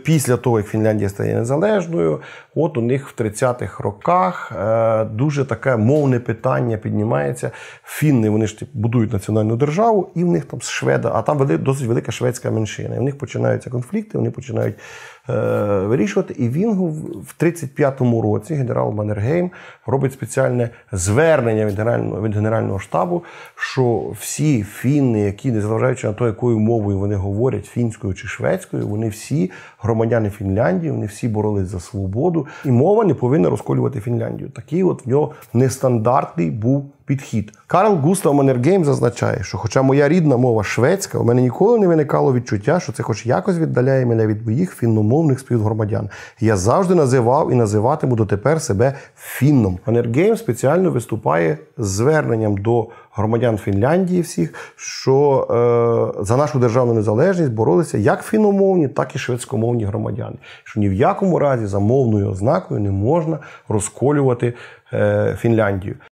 після того, як Фінляндія стає незалежною, от у них в 30-х роках дуже таке мовне питання піднімається. Фінни, вони ж будують національну державу, і в них там шведа, а там досить велика шведська меншина. І в них починаються конфлікти, вони починають вирішувати. І він в 35-му році, генерал Маннергейм, робить спеціальне звернення від Генерального штабу, що всі фінни, які, незважаючи на те, якою мовою вони говорять, фінською чи шведською, вони всі громадяни Фінляндії, вони всі боролись за свободу, і мова не повинна розколювати Фінляндію. Такий от в нього нестандартний був підхід. Карл Густав Маннергейм зазначає, що хоча моя рідна мова шведська, у мене ніколи не виникало відчуття, що це хоч якось віддаляє мене від моїх фінномовних співгромадян. Я завжди називав і називатиму дотепер себе фінном. Маннергейм спеціально виступає з зверненням до громадян Фінляндії всіх, що за нашу державну незалежність боролися як фінномовні, так і шведськомовні громадяни. Що ні в якому разі за мовною ознакою не можна розколювати Фінляндію.